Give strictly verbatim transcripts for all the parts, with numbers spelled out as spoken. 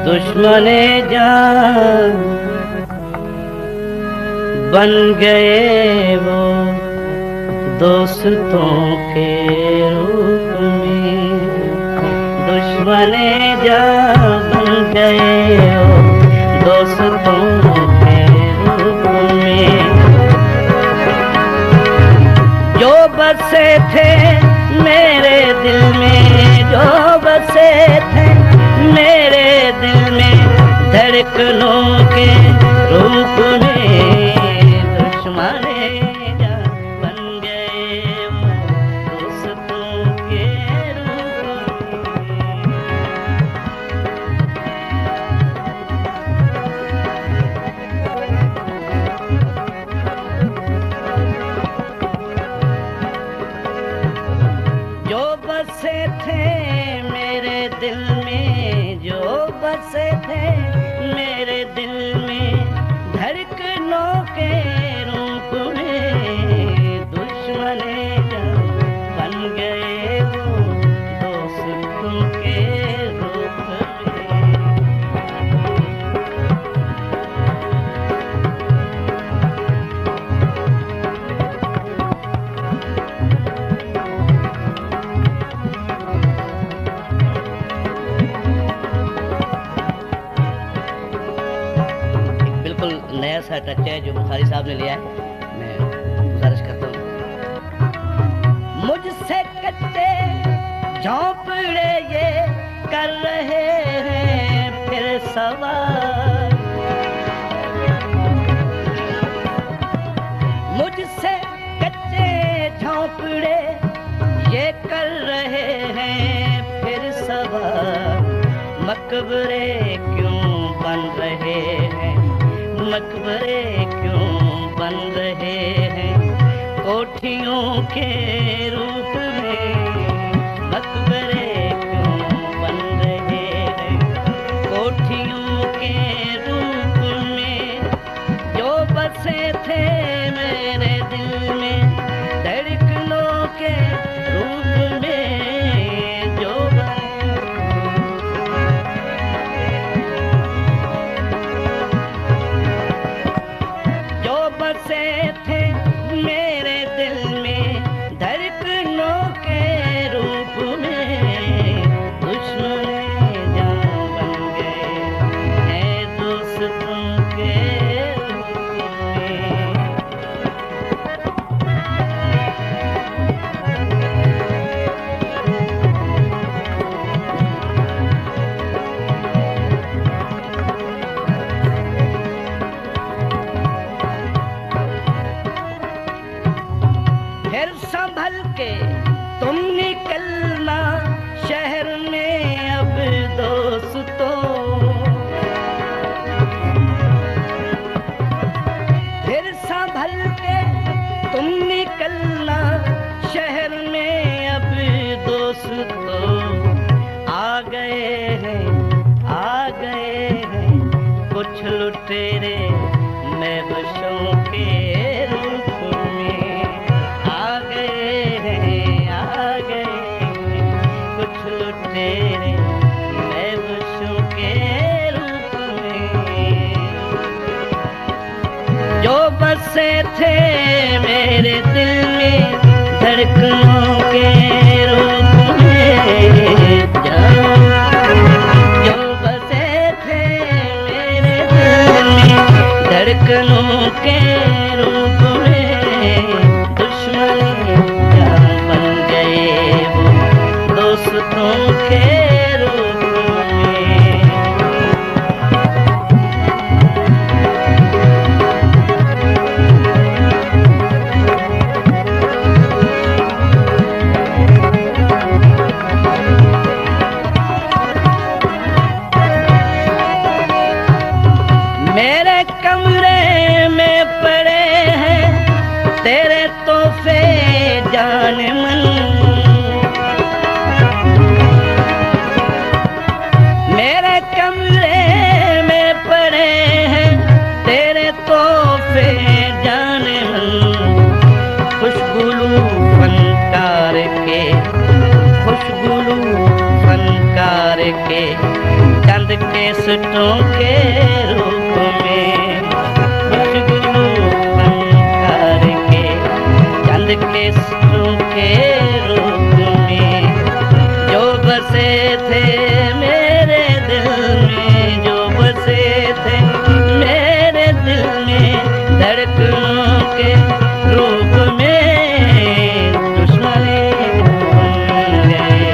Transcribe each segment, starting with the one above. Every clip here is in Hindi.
दुश्मने जान बन गए वो दोस्तों के रूप में। दुश्मने जान बन गए वो दोस्तों के रूप में। जो बसे थे मेरे दिल में, जो बसे थे मेरे दिल में, धड़कनों के रूप में। दुश्मने जान बन गए वो दोस्तों के रूप में। जो बसे थे मेरे दिल में, जो बसे थे मेरे दिल में, धड़कनों के रूप में। दुश्मने जान बन गए वो दोस्तों के रूप में। नया सा टच है जो बुखारी साहब ने लिया है, मैं गुजारिश करता हूँ। मुझसे कच्चे झोंपड़े ये कर रहे हैं फिर सवार। मुझसे कच्चे झोंपड़े ये कर रहे हैं फिर सवार। मकबरे क्यों बन रहे हैं, मकबरे क्यों बन रहे हैं कोठियों के रूप में। मकबरे क्यों बन रहे हैं कोठियों के रूप में। जो बसे थे मेरे दिल में, धड़कनों के रूप में। जो बसे थे मेरे दिल में, धड़कनों के रूप में। दुश्मने जान बन गए हैं दोस्तों के रूप में। फिर संभल के तुम निकलना शहर में अब दोस्तों। फिर संभल के तुम निकलना शहर में अब दोस्तों। आ गए हैं आ गए हैं कुछ लुटेरे महबूबों के रूप में। तेरे महबूबों के रूप में। जो बसे थे मेरे दिल में, धड़कनों के रूप में। जो बसे थे मेरे दिल में, धड़कनों के रूप में। दुश्मन जान बन गए वो दोस्तों के रूप में। मेरे कमरे में पड़े हैं तेरे तोहफे जान मन। मेरे कमरे में पड़े हैं तेरे तोहफे जान मन। खुशबू फनकार के, खुशबू फनकार के चंद के सुटों के रूप में, खुशबू पंखार के चंद के सुटों के रूप में, जो बसे थे मेरे दिल में, जो बसे थे मेरे दिल में, धड़कनों के रूप में दुश्मनी बन गए।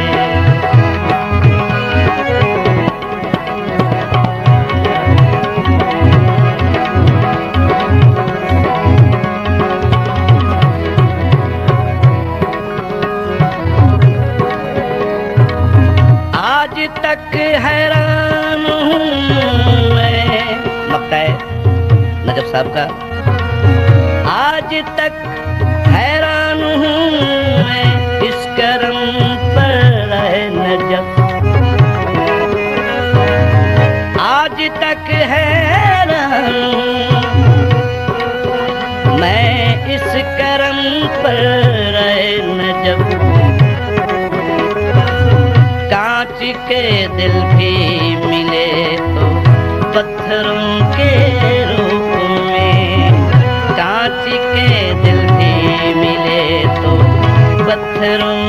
आज तक हैरान हूँ मैं, मक्ता है नजफ साहब का। आज तक हैरान हूँ मैं इस करम पर है नजफ, आज तक हैरान हूँ मैं इस करम पर है नजफ। कांच के दिल भी मिले तो पत्थरों के रूप में, कांच के दिल भी मिले तो पत्थरों